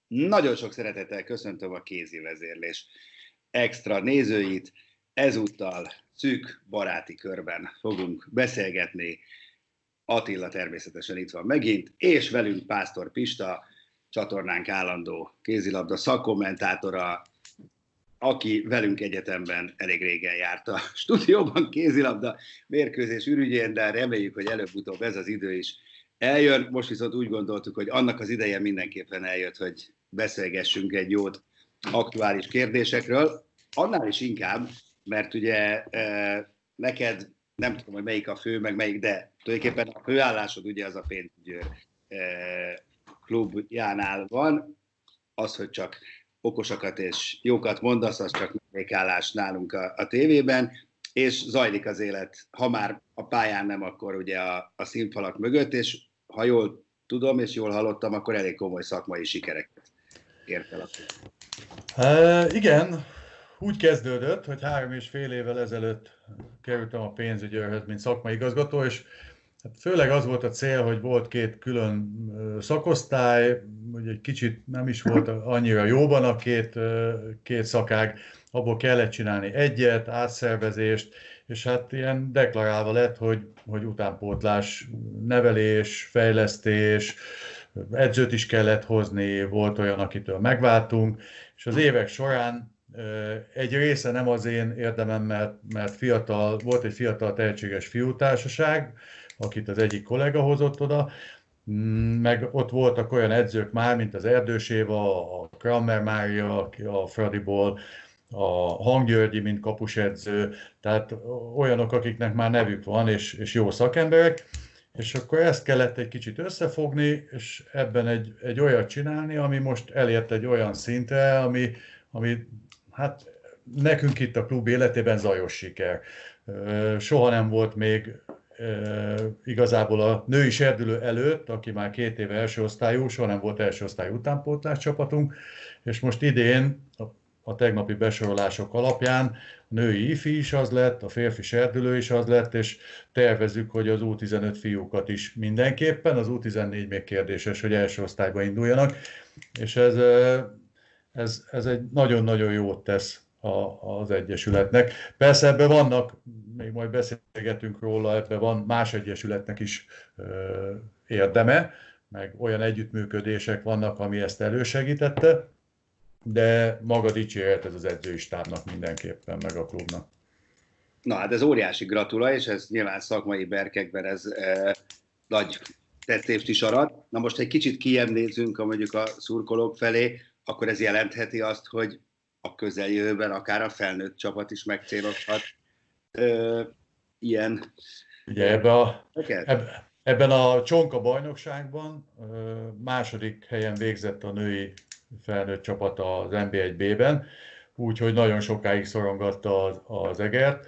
Nagyon sok szeretettel köszöntöm a Kézi Vezérlés extra nézőit. Ezúttal szűk baráti körben fogunk beszélgetni. Attila természetesen itt van megint, és velünk Pásztor Pista, csatornánk állandó kézilabda szakkommentátora, aki velünk egyetemben elég régen járt a stúdióban kézilabda mérkőzés ürügyén, de reméljük, hogy előbb-utóbb ez az idő is eljön. Most viszont úgy gondoltuk, hogy annak az ideje mindenképpen eljött, hogy beszélgessünk egy jót aktuális kérdésekről. Annál is inkább, mert ugye neked, nem tudom, hogy melyik a fő, meg melyik, de tulajdonképpen a főállásod ugye az a Pénzgyőr klubjánál van. Az, hogy csak okosakat és jókat mondasz, az csak mellékállás nálunk a tévében, és zajlik az élet, ha már a pályán nem, akkor ugye a színfalak mögött, és ha jól tudom, és jól hallottam, akkor elég komoly szakmai sikereket ért el. Igen, úgy kezdődött, hogy 3,5 évvel ezelőtt kerültem a Pénzügyőrhöz, mint szakmai igazgató, és hát főleg az volt a cél, hogy volt 2 külön szakosztály, hogy egy kicsit nem is volt annyira jóban a két szakág, abból kellett csinálni egyet, átszervezést, és hát ilyen deklarálva lett, hogy utánpótlás, nevelés, fejlesztés, edzőt is kellett hozni, volt olyan, akitől megváltunk, és az évek során egy része nem az én érdemem, mert volt egy fiatal tehetséges fiútársaság, akit az egyik kollega hozott oda, meg ott voltak olyan edzők már, mint az Erdős Éva, a Kramer Mária, a Fradiból, a Hanggyörgyi, mint kapusedző, tehát olyanok, akiknek már nevük van, és jó szakemberek, és akkor ezt kellett egy kicsit összefogni, és ebben egy olyat csinálni, ami most elért egy olyan szintre, ami hát nekünk itt a klub életében zajos siker. Soha nem volt még igazából a női serdülő előtt, aki már 2 éve első osztályú, soha nem volt első osztályú utánpótlás csapatunk, és most idén a tegnapi besorolások alapján a női ifi is az lett, a férfi serdülő is az lett, és tervezzük, hogy az U15 fiúkat is mindenképpen, az U14 még kérdéses, hogy első osztályba induljanak, és ez egy nagyon-nagyon jót tesz az Egyesületnek. Persze ebben vannak, még majd beszélgetünk róla, ebben van más egyesületnek is érdeme, meg olyan együttműködések vannak, ami ezt elősegítette, de maga dicséret ez az edzői stábnak mindenképpen, meg a klubnak. Na hát ez óriási gratula, és ez nyilván szakmai berkekben ez nagy tettést is arat. Na most egy kicsit kijebb nézzünk mondjuk a szurkolók felé, akkor ez jelentheti azt, hogy a közeljövőben akár a felnőtt csapat is megcélozhat ilyen... Ugye ebben a Csonka bajnokságban második helyen végzett a női felnőtt csapat az NB1B-ben, úgyhogy nagyon sokáig szorongatta az egert,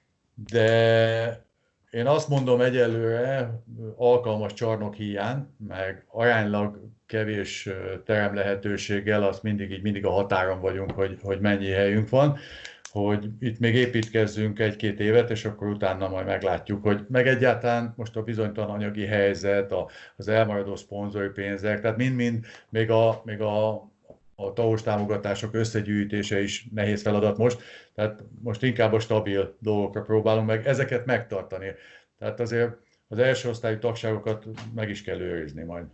de én azt mondom egyelőre alkalmas csarnok hiány, meg aránylag kevés terem lehetőséggel, azt mindig a határon vagyunk, hogy mennyi helyünk van, hogy itt még építkezzünk 1-2 évet, és akkor utána majd meglátjuk, hogy meg egyáltalán most a bizonytalan anyagi helyzet, az elmaradó szponzori pénzek, tehát mind-mind még a TAO-s támogatások összegyűjtése is nehéz feladat most, tehát most inkább a stabil dolgokra próbálunk meg ezeket megtartani. Tehát azért az első osztályú tagságokat meg is kell őrizni majd.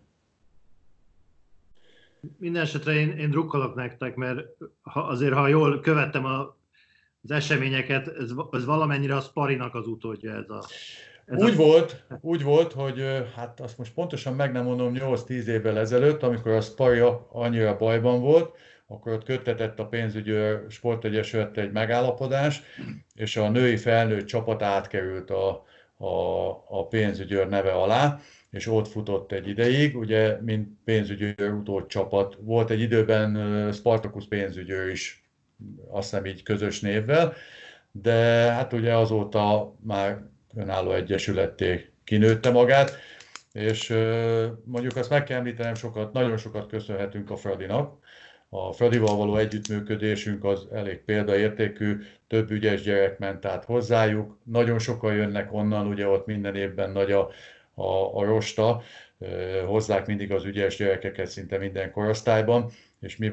Minden esetre én drukkolok nektek, mert ha jól követtem az eseményeket, ez valamennyire a Sparinak az utódja. Úgy volt, hogy hát azt most pontosan meg nem mondom, 8-10 évvel ezelőtt, amikor a Spari annyira bajban volt, akkor ott köttetett a Pénzügyőr Sportegyesület egy megállapodás, és a női felnőtt csapat átkerült a Pénzügyőr neve alá, és ott futott egy ideig, ugye, mint Pénzügyőr utódcsapat. Volt egy időben Spartacus Pénzügyőr is, azt hiszem így közös névvel, de hát ugye azóta már önálló egyesületté kinőtte magát, és mondjuk azt meg kell említenem, nagyon sokat köszönhetünk a Fradinak. A Fradival való együttműködésünk az elég példaértékű, több ügyes gyerek ment át hozzájuk, nagyon sokan jönnek onnan, ugye ott minden évben nagy a rosta, hozzák mindig az ügyes gyerekeket szinte minden korosztályban, és mi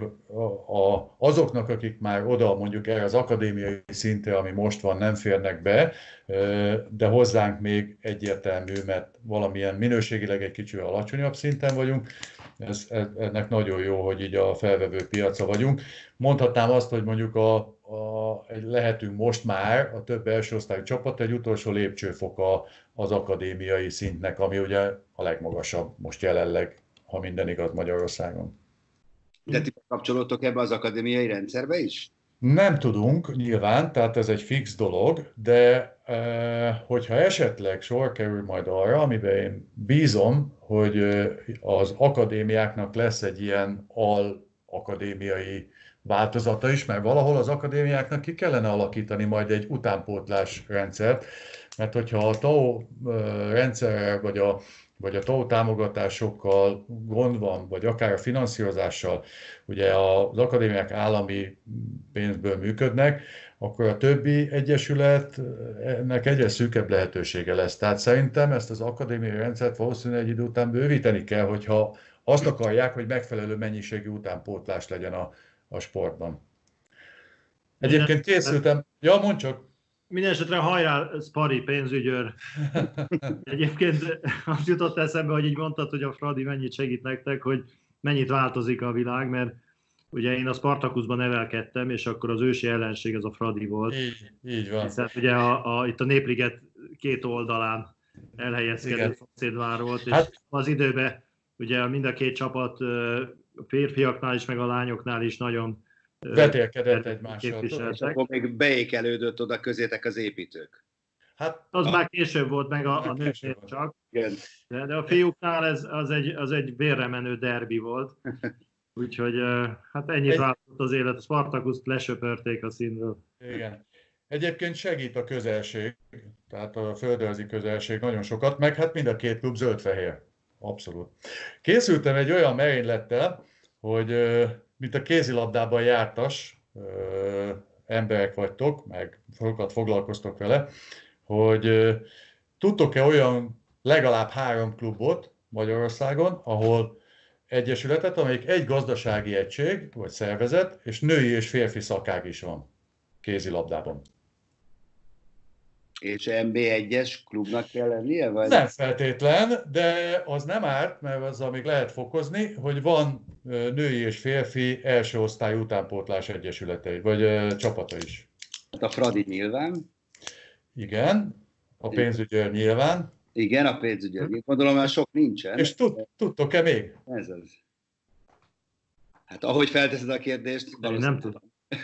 azoknak, akik már oda mondjuk erre az akadémiai szintre, ami most van, nem férnek be, de hozzánk még egyértelmű, mert valamilyen minőségileg egy kicsit alacsonyabb szinten vagyunk, ennek nagyon jó, hogy így a felvevő piaca vagyunk. Mondhatnám azt, hogy mondjuk lehetünk most már a több első osztályú csapat egy utolsó lépcsőfoka az akadémiai szintnek, ami ugye a legmagasabb most jelenleg, ha minden igaz, Magyarországon. De ti kapcsolódtok ebbe az akadémiai rendszerbe is? Nem tudunk nyilván, tehát ez egy fix dolog, de hogyha esetleg sor kerül majd arra, amiben én bízom, hogy az akadémiáknak lesz egy ilyen al-akadémiai változata is, mert valahol az akadémiáknak ki kellene alakítani majd egy utánpótlás rendszert, mert hogyha a TAO rendszerrel vagy a TAO támogatásokkal gond van, vagy akár a finanszírozással, ugye az akadémiák állami pénzből működnek, akkor a többi egyesületnek egyre szűkebb lehetősége lesz. Tehát szerintem ezt az akadémiai rendszert valószínűleg egy idő után bővíteni kell, hogyha azt akarják, hogy megfelelő mennyiségű utánpótlás legyen a sportban. Egyébként készültem... Ja, mondd csak! Mindenesetre hajrá, Spari, pénzügyőr. Egyébként azt jutott eszembe, hogy így mondtad, hogy a Fradi mennyit segít nektek, hogy mennyit változik a világ, mert ugye én a Spartakuszban nevelkedtem, és akkor az ősi ellenség az a Fradi volt. Így van. Hiszen ugye itt a Népliget két oldalán elhelyezkedő szomszédvár volt, és az időben ugye mind a két csapat a férfiaknál is, meg a lányoknál is nagyon vetélkedett egymással. És akkor még beékelődött oda közétek az építők. Hát az már később volt, meg a nőknél csak. De a fiúknál az egy vérre menő derbi volt. Úgyhogy hát ennyit változott az élet. A Spartakuszt lesöpörték a színről. Igen. Egyébként segít a közelség, tehát a földrajzi közelség nagyon sokat, meg hát mind a két klub zöld-fehér. Abszolút. Készültem egy olyan merénylettel, hogy mint a kézilabdában jártas emberek vagytok, meg sokat foglalkoztok vele, hogy tudtok-e olyan legalább 3 klubot Magyarországon, ahol egyesületet, amelyik egy gazdasági egység, vagy szervezet, és női és férfi szakág is van kézilabdában. És NB1-es klubnak kell lennie? Vagy? Nem feltétlen, de az nem árt, mert azzal még lehet fokozni, hogy van női és férfi első osztályú utánpótlás egyesülete, vagy csapata is. Hát a Fradi nyilván. Igen, a pénzügyőr nyilván. Igen, a pénzügyőr. Gondolom, már sok nincsen. És tudtok-e még? Ez az. Hát ahogy felteszed a kérdést, nem tudom.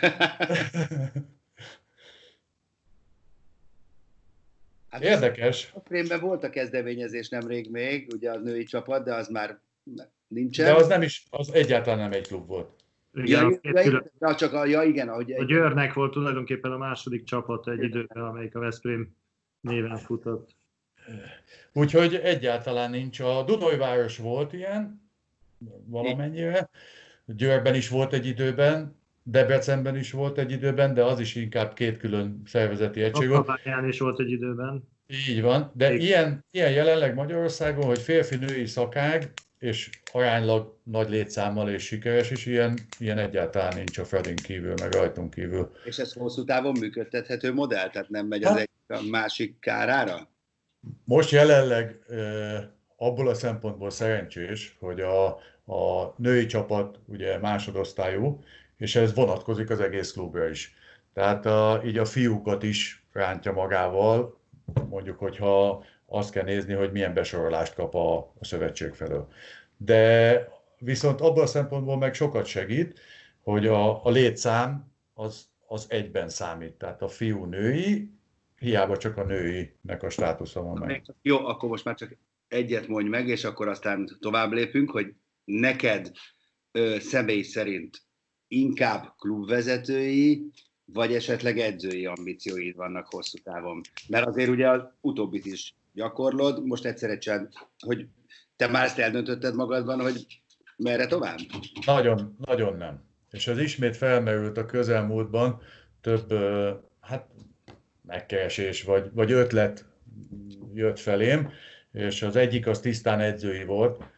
Hát érdekes. A Prémben volt a kezdeményezés nemrég még, ugye a női csapat, de az már nincsen. De az nem is, az egyáltalán nem egy klub volt. Igen, igen, ahogy a Győrnek volt tulajdonképpen a második csapat egy időben, amelyik a Veszprém néven futott. Úgyhogy egyáltalán nincs. A Dunajváros volt ilyen, valamennyire. Győrben is volt egy időben, Debrecenben is volt egy időben, de az is inkább 2 külön szervezeti egység volt. Akabályán is volt egy időben. Így van, de ilyen jelenleg Magyarországon, hogy férfi-női szakág, és aránylag nagy létszámmal és sikeres is, ilyen egyáltalán nincs a Fradin kívül, meg rajtunk kívül. És ez hosszú távon működtethető modell? Tehát nem megy az egy a másik kárára? Most jelenleg abból a szempontból szerencsés, hogy a női csapat ugye másodosztályú, és ez vonatkozik az egész klubra is. Tehát így a fiúkat is rántja magával, mondjuk, hogyha azt kell nézni, hogy milyen besorolást kap a szövetség felől. De viszont abban a szempontból meg sokat segít, hogy a létszám az egyben számít. Tehát a fiú-női, hiába csak a nőinek a státusza van meg. Jó, akkor most már csak egyet mondj meg, és akkor aztán tovább lépünk, hogy neked személy szerint inkább klubvezetői, vagy esetleg edzői ambícióid vannak hosszú távon. Mert azért ugye az utóbbit is gyakorlod, most egyszerűen, hogy te már ezt eldöntötted magadban, hogy merre tovább? Nagyon, nagyon nem. És ez ismét felmerült a közelmúltban, több megkeresés vagy ötlet jött felém, és az egyik az tisztán edzői volt,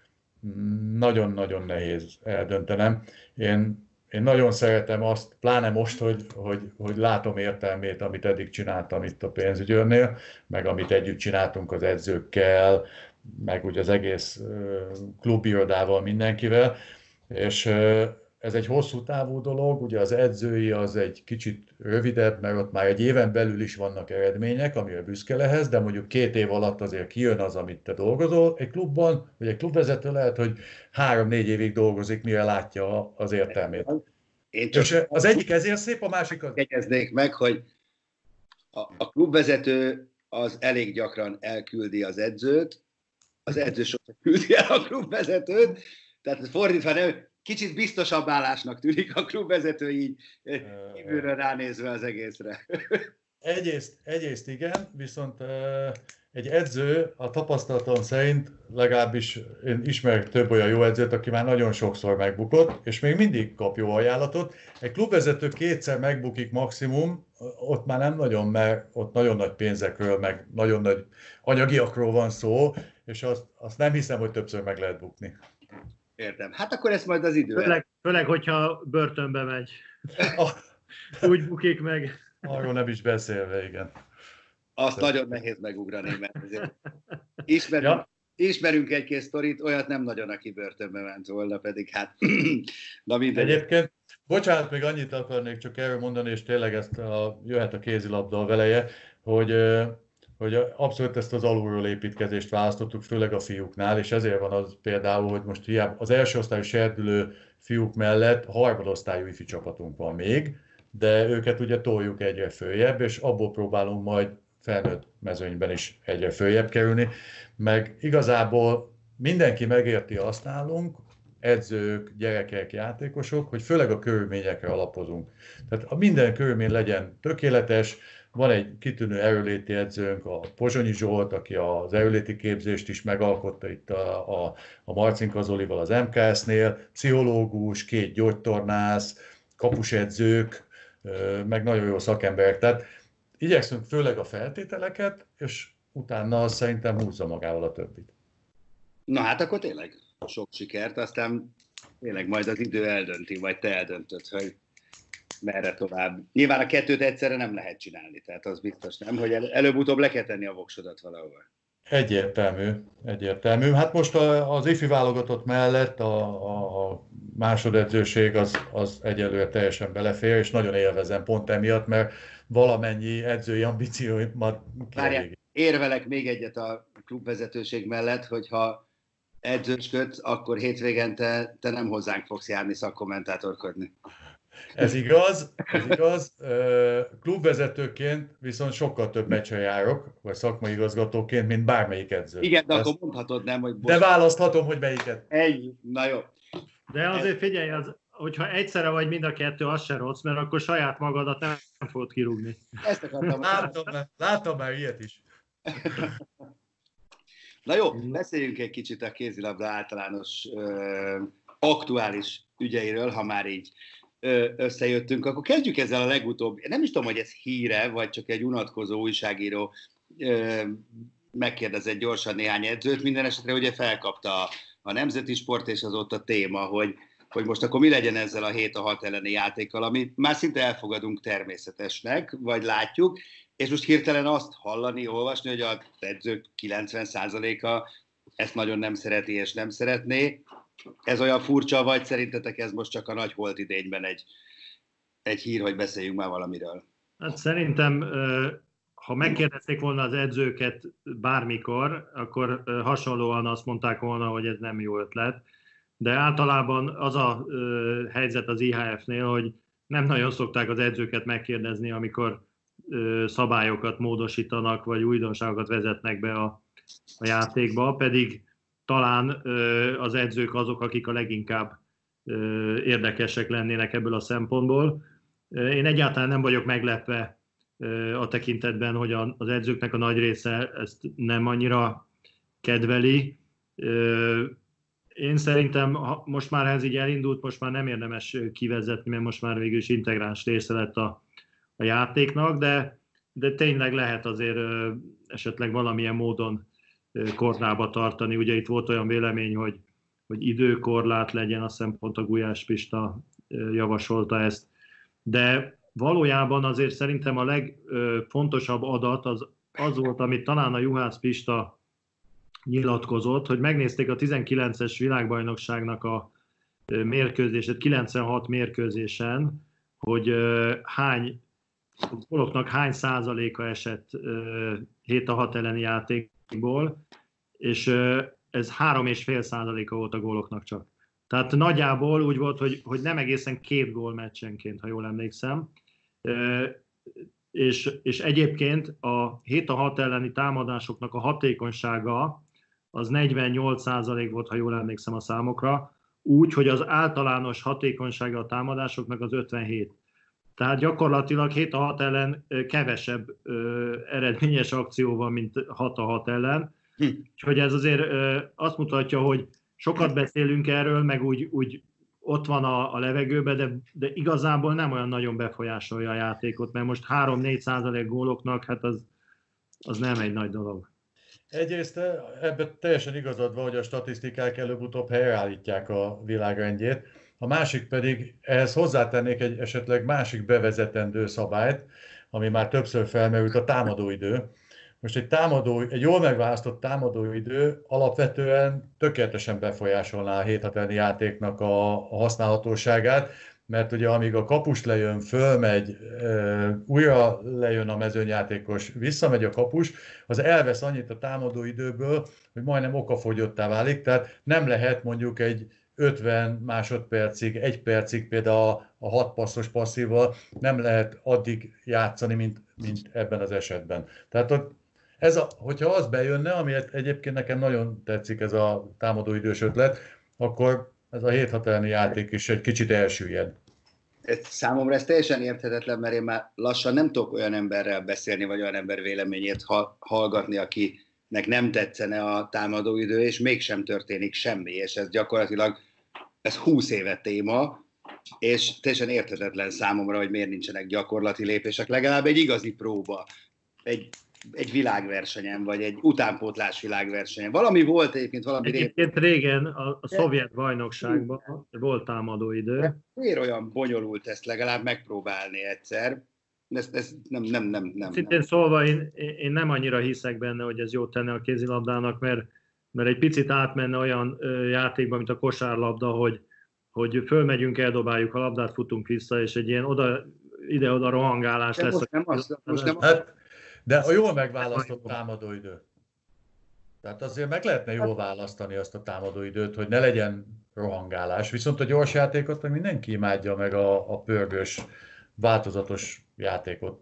nagyon-nagyon nehéz eldöntenem. Én nagyon szeretem azt, pláne most, hogy látom értelmét, amit eddig csináltam itt a pénzügyőrnél, meg amit együtt csináltunk az edzőkkel, meg ugye az egész klubirodával, mindenkivel, és ez egy hosszú távú dolog, ugye az edzői az egy kicsit rövidebb, mert ott már egy éven belül is vannak eredmények, amire büszke lehetsz, de mondjuk 2 év alatt azért kijön az, amit te dolgozol. Egy klubban, vagy egy klubvezető lehet, hogy 3-4 évig dolgozik, mire látja az értelmét. És az egyik ezért szép, a másik az... Jegyeznék meg, hogy a klubvezető az elég gyakran elküldi az edzőt, az edző sokszor küldi el a klubvezetőt, tehát fordítva nem, kicsit biztosabb állásnak tűnik a klubvezető így kívülről ránézve az egészre. Egyrészt igen, viszont egy edző a tapasztalatom szerint, legalábbis én ismerek több olyan jó edzőt, aki már nagyon sokszor megbukott, és még mindig kap jó ajánlatot. Egy klubvezető 2-szer megbukik maximum, ott már nem nagyon, mert ott nagyon nagy pénzekről, meg nagyon nagy anyagiakról van szó, és azt nem hiszem, hogy többször meg lehet bukni. Értem. Hát akkor ezt majd az idő. Főleg, hogyha börtönbe megy. Úgy bukik meg. Arról nem is beszélve, igen. Azt nagyon nehéz megugrani, mert azért ismerünk egy-két sztorit, olyat nem nagyon, aki börtönbe ment volna, pedig hát... Na mindegy. Egyébként, bocsánat, még annyit akarnék csak erről mondani, és tényleg ezt jöhet a kézilabda a veleje, hogy abszolút ezt az alulról építkezést választottuk, főleg a fiúknál, és ezért van az például, hogy most hiába az első osztályú serdülő fiúk mellett harmadosztályú ifi csapatunk van még, de őket ugye toljuk egyre följebb, és abból próbálunk majd felnőtt mezőnyben is egyre följebb kerülni, meg igazából mindenki megérti azt nálunk, edzők, gyerekek, játékosok, hogy főleg a körülményekre alapozunk. Tehát a minden körülmény legyen tökéletes. Van egy kitűnő erőléti edzőnk, a Pozsonyi Zsolt, aki az erőléti képzést is megalkotta itt a Marcinka Zolival az MKS-nél, pszichológus, 2 gyógytornász, kapusedzők, meg nagyon jó szakemberek. Tehát igyekszünk főleg a feltételeket, és utána szerintem húzza magával a többit. Na hát akkor tényleg sok sikert, aztán tényleg majd az idő eldönti, vagy te eldöntöd, hogy merre tovább. Nyilván a 2-t egyszerre nem lehet csinálni, tehát az biztos nem, hogy előbb-utóbb le kell tenni a voksodat valahol. Egyértelmű. Hát most az ifi válogatott mellett a másodedzőség az egyelőre teljesen belefér, és nagyon élvezem pont emiatt, mert valamennyi edzői ambícióimat kielégít. Érvelek még egyet a klubvezetőség mellett, hogyha edzősködsz, akkor hétvégen te nem hozzánk fogsz járni szakkommentátorkodni. Ez igaz. Klubvezetőként viszont sokkal több meccsre járok, vagy szakmai igazgatóként, mint bármelyik edző. Igen, de akkor mondhatod nem, hogy... De választhatom, hogy melyiket. Na jó. De azért figyelj, hogyha egyszerre vagy mind a 2, az se rossz, mert akkor saját magadat nem fogod kirúgni. Ezt akartam. Láttam már ilyet is. Na jó, beszéljünk egy kicsit a kézilabda általános aktuális ügyeiről, ha már így összejöttünk. Akkor kezdjük ezzel a legutóbb. Nem is tudom, hogy ez híre, vagy csak egy unatkozó újságíró megkérdezett gyorsan néhány edzőt. Minden esetre ugye felkapta a Nemzeti Sport, és az ott a téma, hogy most akkor mi legyen ezzel a 7-6 elleni játékkal, ami már szinte elfogadunk természetesnek, vagy látjuk, és most hirtelen azt hallani, olvasni, hogy az edzők 90%-a ezt nagyon nem szereti és nem szeretné. Ez olyan furcsa, vagy szerintetek ez most csak a nagy holtidényben egy hír, hogy beszéljünk már valamiről? Hát szerintem, ha megkérdezték volna az edzőket bármikor, akkor hasonlóan azt mondták volna, hogy ez nem jó ötlet. De általában az a helyzet az IHF-nél, hogy nem nagyon szokták az edzőket megkérdezni, amikor szabályokat módosítanak, vagy újdonságokat vezetnek be a játékba, pedig talán az edzők azok, akik a leginkább érdekesek lennének ebből a szempontból. Én egyáltalán nem vagyok meglepve a tekintetben, hogy az edzőknek a nagy része ezt nem annyira kedveli. Én szerintem, most már ez így elindult, most már nem érdemes kivezetni, mert most már végül is integráns része lett a játéknak, de tényleg lehet azért esetleg valamilyen módon kordába tartani. Ugye itt volt olyan vélemény, hogy időkorlát legyen, azt hiszem pont a Gulyás Pista javasolta ezt. De valójában azért szerintem a legfontosabb adat az volt, amit talán a Juhász Pista nyilatkozott, hogy megnézték a 19-es világbajnokságnak a mérkőzését, 96 mérkőzésen, hogy góloknak hány százaléka esett 7-6 elleni játékból, és ez 3,5%-a volt a góloknak csak. Tehát nagyjából úgy volt, hogy nem egészen 2 gól meccsenként, ha jól emlékszem. És egyébként a 7-6 elleni támadásoknak a hatékonysága az 48% volt, ha jól emlékszem a számokra, úgy, hogy az általános hatékonysága a támadásoknak az 57. Tehát gyakorlatilag 7-6 ellen kevesebb eredményes akció van, mint 6-6 ellen. Úgyhogy ez azért azt mutatja, hogy sokat beszélünk erről, meg úgy ott van a levegőben, de igazából nem olyan nagyon befolyásolja a játékot, mert most 3-4% góloknak, hát az nem egy nagy dolog. Egyrészt ebben teljesen igazad van, hogy a statisztikák előbb-utóbb helyreállítják a világrendjét. A másik pedig, ehhez hozzátennék egy esetleg másik bevezetendő szabályt, ami már többször felmerült, a támadóidő. Most egy jól megválasztott támadóidő alapvetően tökéletesen befolyásolná a 7-6 elleni játéknak a használhatóságát, mert ugye amíg a kapus lejön, fölmegy, újra lejön a mezőnyjátékos, visszamegy a kapus, az elvesz annyit a támadóidőből, hogy majdnem okafogyottá válik, tehát nem lehet mondjuk egy 50 másodpercig, 1 percig például a 6 passzos passzívval nem lehet addig játszani, mint ebben az esetben. Tehát hogyha az bejönne, ami egyébként nekem nagyon tetszik ez a támadóidős ötlet, akkor ez a 7-6 elleni játék is egy kicsit elsüllyed. Számomra ez teljesen érthetetlen, mert én már lassan nem tudok olyan emberrel beszélni, vagy olyan ember véleményét hallgatni, akinek nem tetszene a támadóidő, és mégsem történik semmi, és ez gyakorlatilag 20 éve téma, és teljesen érthetetlen számomra, hogy miért nincsenek gyakorlati lépések, legalább egy igazi próba, egy világversenyen, vagy egy utánpótlás világversenyen. Valami volt egyébként, Egyébként régen a szovjet bajnokságban volt támadóidő. Miért olyan bonyolult ezt legalább megpróbálni egyszer? Ez nem. Szintén szólva én nem annyira hiszek benne, hogy ez jót tenne a kézilabdának, mert egy picit átmenne olyan játékba, mint a kosárlabda, hogy fölmegyünk, eldobáljuk a labdát, futunk vissza, és egy ilyen ide-oda rohangálás lesz. De a jól megválasztott támadóidő. Tehát azért meg lehetne jól választani azt a támadóidőt, hogy ne legyen rohangálás. Viszont a gyors játékot meg mindenki imádja, meg a pörgős, változatos játékot.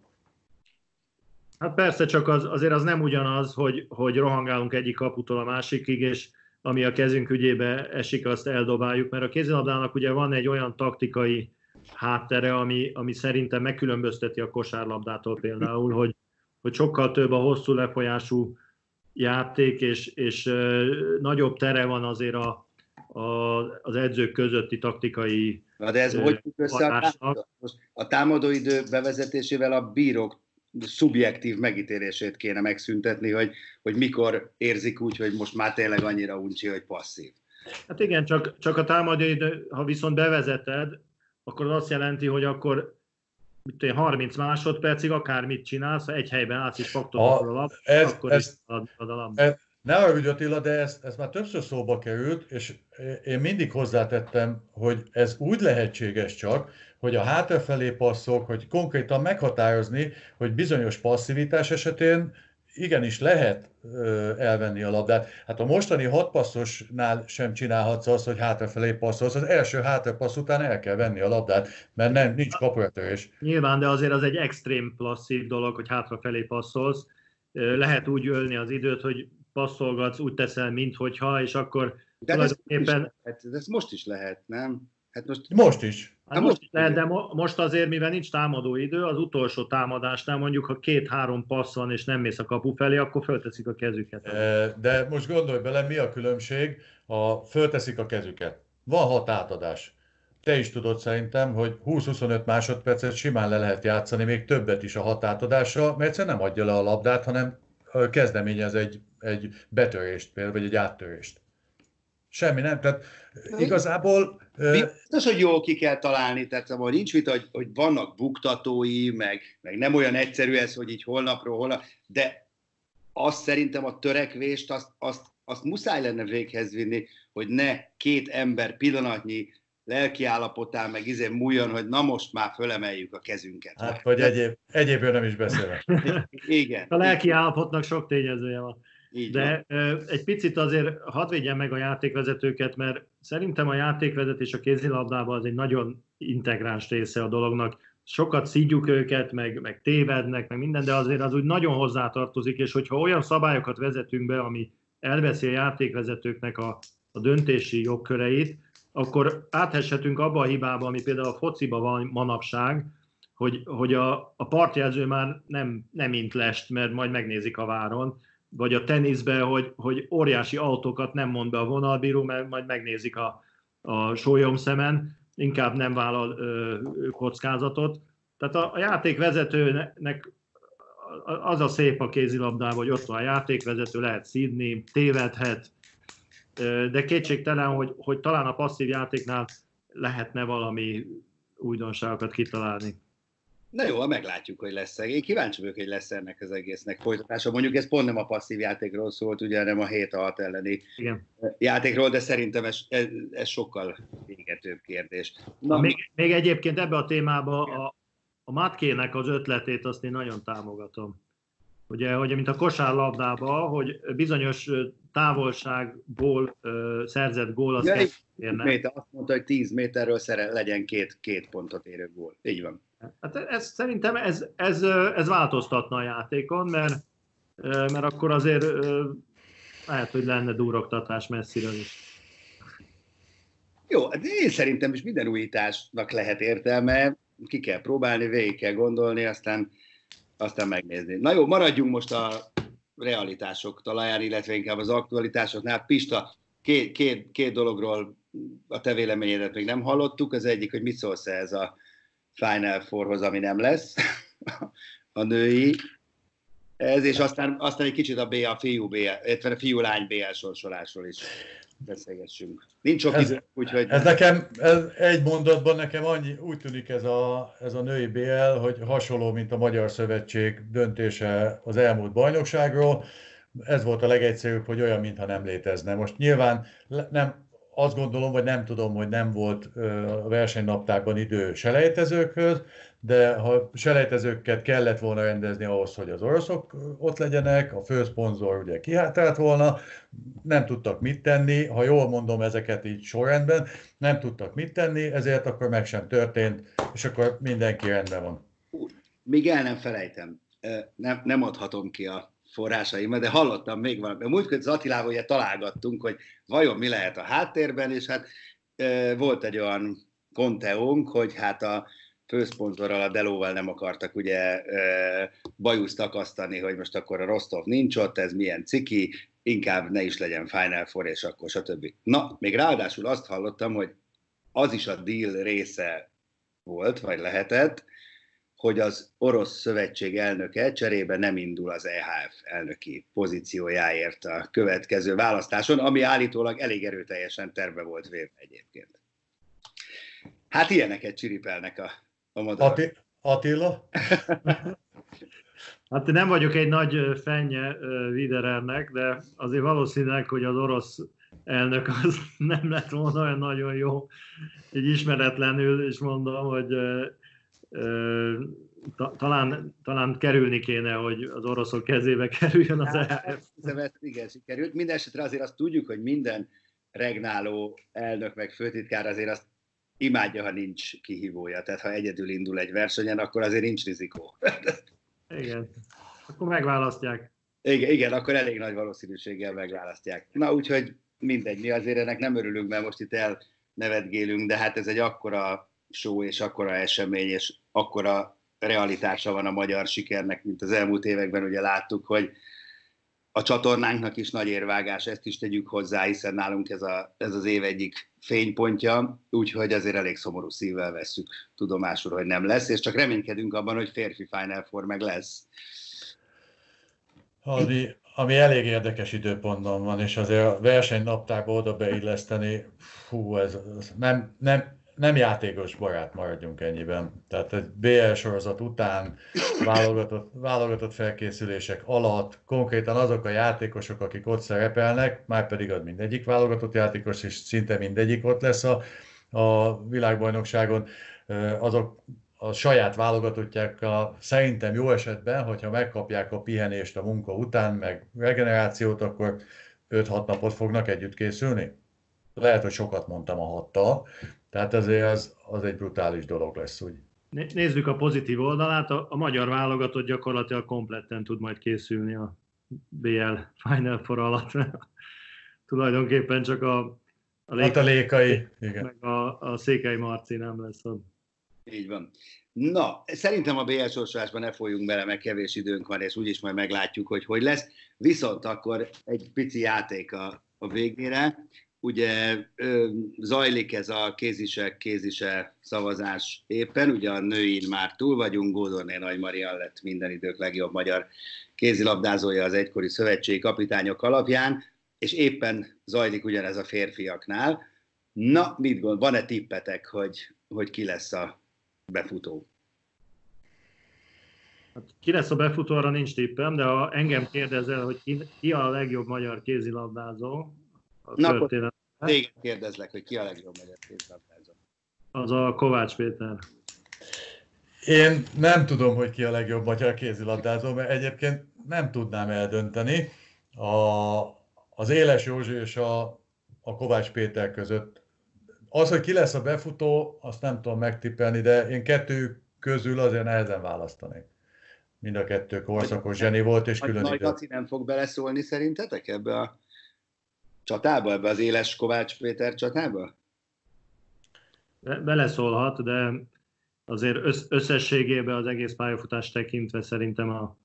Hát persze, csak azért az nem ugyanaz, hogy rohangálunk egyik kaputól a másikig, és ami a kezünk ügyébe esik, azt eldobáljuk, mert a kézilabdának ugye van egy olyan taktikai háttere, ami szerintem megkülönbözteti a kosárlabdától például, hogy sokkal több a hosszú lefolyású játék, és nagyobb tere van azért az edzők közötti taktikai. De ez hogy függ össze a támadóidő bevezetésével? A bírók szubjektív megítélését kéne megszüntetni, hogy mikor érzik úgy, hogy most már tényleg annyira uncsi, hogy passzív. Hát igen, csak a támadóidő, ha viszont bevezeted, akkor az azt jelenti, hogy akkor 30 másodpercig akármit csinálsz, ha egy helyben állsz és faktod a labdát, akkor is ad a labdát. Ne arra Attila, de ez már többször szóba került, és én mindig hozzátettem, hogy ez úgy lehetséges csak, hogy a hátrafelé passzok, hogy konkrétan meghatározni, hogy bizonyos passzivitás esetén igenis lehet elvenni a labdát. Hát a mostani 6 passzosnál sem csinálhatsz azt, hogy hátrafelé passzolsz. Az első hátrapassz után el kell venni a labdát, mert nincs kapuratörés. Nyilván, de azért az egy extrém passzív dolog, hogy hátrafelé passzolsz. Lehet úgy ölni az időt, hogy passzolgatsz, úgy teszel, minthogyha, és akkor de tulajdonképpen... Ez most is lehet, nem? Hát most is. Hát most is lehet, de most azért, mivel nincs támadó idő, az utolsó támadásnál mondjuk, ha 2-3 passz van, és nem mész a kapu felé, akkor fölteszik a kezüket. De most gondolj bele, mi a különbség, fölteszik a kezüket. Van 6 átadás. Te is tudod szerintem, hogy 20-25 másodpercet simán le lehet játszani, még többet is a 6 átadással, mert egyszer nem adja le a labdát, hanem kezdeményez egy betörést, például, vagy egy áttörést. Semmi nem. Tehát igazából... Biztos, hogy jól ki kell találni, tehát szóval nincs vita, hogy vannak buktatói, meg nem olyan egyszerű ez, hogy így holnapról, de azt szerintem a törekvést, azt muszáj lenne véghez vinni, hogy ne két ember pillanatnyi lelkiállapotán meg múljon, hogy na most már fölemeljük a kezünket. Hát, vagy egyébről nem is beszélek. Igen. A lelkiállapotnak sok tényezője van. Így de van. Egy picit azért hadd védjem meg a játékvezetőket, mert szerintem a játékvezetés a kézilabdában az egy nagyon integráns része a dolognak. Sokat szídjuk őket, meg tévednek, meg minden, de azért az úgy nagyon hozzátartozik, és hogyha olyan szabályokat vezetünk be, ami elveszi a játékvezetőknek a döntési jogköreit, akkor átheshetünk abba a hibába, ami például a fociban van manapság, hogy a partjelző már nem int lest, mert majd megnézik a váron, vagy a teniszben, hogy óriási autókat nem mond be a vonalbíró, mert majd megnézik a sólyomszemen, inkább nem vállal kockázatot. Tehát a játékvezetőnek az a szép a kézilabdában, hogy ott van a játékvezető, lehet szídni, tévedhet, de kétségtelen, hogy talán a passzív játéknál lehetne valami újdonságokat kitalálni. Na jó, meglátjuk, hogy lesz. Én kíváncsi vagyok, hogy lesz ennek az egésznek folytatása. Mondjuk ez pont nem a passzív játékról szólt, ugye, hanem a 7-6 elleni játékról, de szerintem ez sokkal égetőbb kérdés. Na, még egyébként ebbe a témába a Matkének az ötletét azt én nagyon támogatom. Ugye, hogy mint a kosárlabdában, hogy bizonyos távolságból szerzett gól az érne. Azt mondta, hogy 10 méterről legyen két pontot érő gól. Így van. Hát szerintem ez változtatna a játékon, mert akkor azért lehet, hogy lenne durrogtatás messziről is. Jó, de én szerintem is minden újításnak lehet értelme, ki kell próbálni, végig kell gondolni, aztán megnézni. Na jó, maradjunk most a realitások talaján, illetve inkább az aktualitásoknál. Pista, két dologról a te véleményedet még nem hallottuk. Az egyik, hogy mit szólsz ez a Final Fourhoz, ami nem lesz, a női. Ez, és aztán egy kicsit a fiú-lány BL sorsolásról is beszélgessünk. Nincs sok idő, úgyhogy... Ez egy mondatban nekem úgy tűnik ez a női BL, hogy hasonló, mint a Magyar Szövetség döntése az elmúlt bajnokságról. Ez volt a legegyszerűbb, hogy olyan, mintha nem létezne. Most nyilván nem azt gondolom, vagy nem tudom, hogy nem volt a versenynaptárban idő selejtezőkhöz, de ha selejtezőket kellett volna rendezni ahhoz, hogy az oroszok ott legyenek, a főszponzor ugye kihátrált volna, nem tudtak mit tenni, ha jól mondom ezeket így sorrendben, nem tudtak mit tenni, ezért akkor meg sem történt, és akkor mindenki rendben van. Még el nem felejtem, nem adhatom ki a forrásaimat, de hallottam még valamit. Múltkor az Attilával ugye találgattunk, hogy vajon mi lehet a háttérben, és hát volt egy olyan konteónk, hogy hát a főszponzorral, a Delóval nem akartak ugye bajuszt akasztani, hogy most akkor a Rostov nincs ott, ez milyen ciki, inkább ne is legyen Final Four, és akkor stb. Na, még ráadásul azt hallottam, hogy az is a deal része volt, vagy lehetett, hogy az orosz szövetség elnöke cserébe nem indul az EHF elnöki pozíciójáért a következő választáson, ami állítólag elég erőteljesen terve volt véve egyébként. Hát ilyeneket csiripelnek a madarak. Attila? Hát nem vagyok egy nagy fennye Widerernek, de azért valószínűleg, hogy az orosz elnök az nem lett volna olyan nagyon jó, így ismeretlenül, és mondom, hogy talán kerülni kéne, hogy az oroszok kezébe kerüljön az EHF. Igen, sikerült. Mindenesetre azért azt tudjuk, hogy minden regnáló elnök meg főtitkár azért azt imádja, ha nincs kihívója. Tehát ha egyedül indul egy versenyen, akkor azért nincs rizikó. Igen. Akkor megválasztják. Igen, akkor elég nagy valószínűséggel megválasztják. Na úgyhogy mindegy, mi azért ennek nem örülünk, mert most itt elnevetgélünk, de hát ez egy akkora show és akkora esemény, és akkora realitása van a magyar sikernek, mint az elmúlt években ugye láttuk, hogy a csatornánknak is nagy érvágás, ezt is tegyük hozzá, hiszen nálunk ez az év egyik fénypontja, úgyhogy azért elég szomorú szívvel vesszük tudomásul, hogy nem lesz, és csak reménykedünk abban, hogy férfi Final Four meg lesz. ami elég érdekes időpontban van, és azért a versenynaptárba oda beilleszteni, ez nem játékos barát, maradjunk ennyiben. Tehát egy BL sorozat után, válogatott felkészülések alatt, konkrétan azok a játékosok, akik ott szerepelnek, már pedig az mindegyik válogatott játékos, és szinte mindegyik ott lesz a világbajnokságon, azok a saját válogatottjákkal szerintem jó esetben, hogyha megkapják a pihenést a munka után, meg regenerációt, akkor 5-6 napot fognak együtt készülni. Lehet, hogy sokat mondtam a 6-tal, tehát ezért az egy brutális dolog lesz úgy. Nézzük a pozitív oldalát, a magyar válogatott gyakorlatilag kompletten tud majd készülni a BL Final Four alatt. Tulajdonképpen csak a Lékai, igen. Meg a Székely Marci nem lesz ott. Így van. Na, szerintem a BL sorsolásban ne folyjunk bele, meg kevés időnk van, és úgyis majd meglátjuk, hogy lesz. Viszont akkor egy pici játék a végére. Ugye zajlik ez a kézise szavazás éppen, ugye a nőin már túl vagyunk, Gódorné Nagy Marian lett minden idők legjobb magyar kézilabdázója az egykori szövetségi kapitányok alapján, és éppen zajlik ugyanez a férfiaknál. Na, mit gondol, van-e tippetek, hogy ki lesz a befutó? Hát, ki lesz a befutó, arra nincs tippem, de ha engem kérdezel, hogy ki a legjobb magyar kézilabdázó a történetben, téged kérdezlek, hogy ki a legjobb magyar kézilabdázó. Az a Kovács Péter. Én nem tudom, hogy ki a legjobb magyar kézilabdázó, mert egyébként nem tudnám eldönteni. Az Éles Józsi és a Kovács Péter között. Az, hogy ki lesz a befutó, azt nem tudom megtippelni, de én kettő közül azért nehezen választanék. Mind a kettő korszakos zseni volt, és külön Nagy Laci nem fog beleszólni szerintetek ebbe a csatába, ebbe az Éles Kovács Péter csatába? Beleszólhat, de azért összességében az egész pályafutás tekintve szerintem a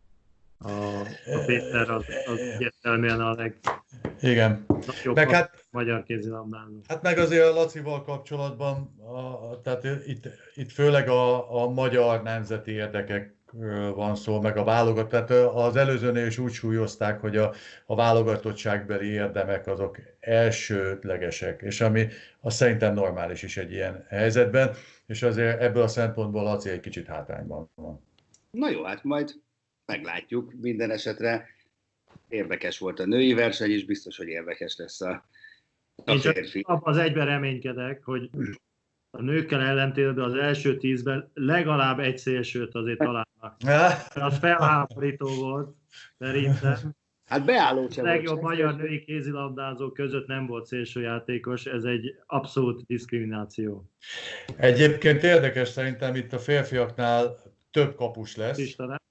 Péter az egyértelműen a legjobb magyar kézilabdázó. Hát meg azért a Lacival kapcsolatban, tehát itt főleg a magyar nemzeti érdekek van szó, meg a válogatott. Tehát az előzőnél is úgy súlyozták, hogy a válogatottságbeli érdemek azok elsődlegesek, és ami az szerintem normális is egy ilyen helyzetben, és azért ebből a szempontból Laci egy kicsit hátrányban van. Na jó, hát majd meglátjuk. Minden esetre érdekes volt a női verseny is, biztos, hogy érdekes lesz a férfi. Én az egyben reménykedek, hogy a nőkkel ellentétben az első 10-ben legalább egy szélsőt azért találnak. Az felháborító volt, szerintem. Hát beálló sem. A legjobb magyar női kézilabdázók között nem volt szélsőjátékos, ez egy abszolút diszkrimináció. Egyébként érdekes, szerintem itt a férfiaknál több kapus lesz.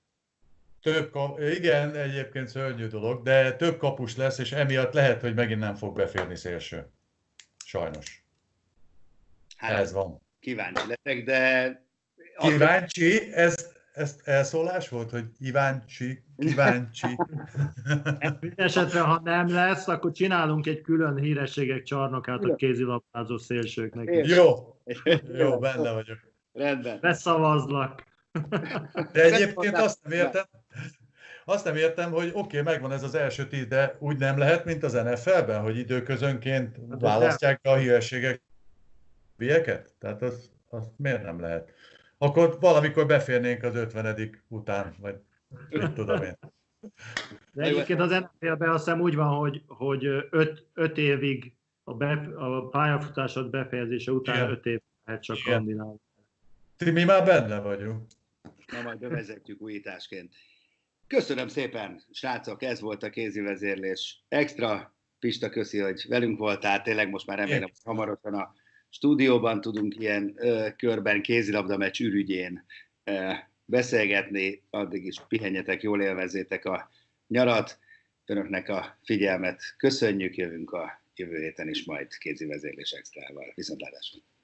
Igen, egyébként szörnyű dolog, de több kapus lesz, és emiatt lehet, hogy megint nem fog beférni szélső. Sajnos. Hát, ez van. Kíváncsi leszek, de... Kíváncsi? Ez elszólás volt, hogy kíváncsi? Mindenesetre, ha nem lesz, akkor csinálunk egy külön hírességek csarnokát a kézilabdázó szélsőknek. Jó, benne vagyok. Rendben. Beszavazlak. De egyébként azt nem értem, hogy oké, megvan ez az első 10, de úgy nem lehet, mint az NFL-ben, hogy időközönként választják a hírességek bieket? Tehát az miért nem lehet? Akkor valamikor beférnénk az 50. után, vagy mit tudom én. De egyébként az NFL-ben azt hiszem úgy van, hogy 5 évig a pályafutásod befejezése után 5 év lehet csak kandidálni. Mi már benne vagyunk. Na majd bevezetjük újításként. Köszönöm szépen, srácok, ez volt a kézivezérlés extra. Pista, köszi, hogy velünk voltál. Tényleg most már remélem, hogy hamarosan a stúdióban tudunk ilyen körben kézilabda meccs ürügyén beszélgetni. Addig is pihenjetek, jól élvezzétek a nyarat. Önöknek a figyelmet köszönjük, jövünk a jövő héten is majd kézivezérlés extrával. Viszontlátásra!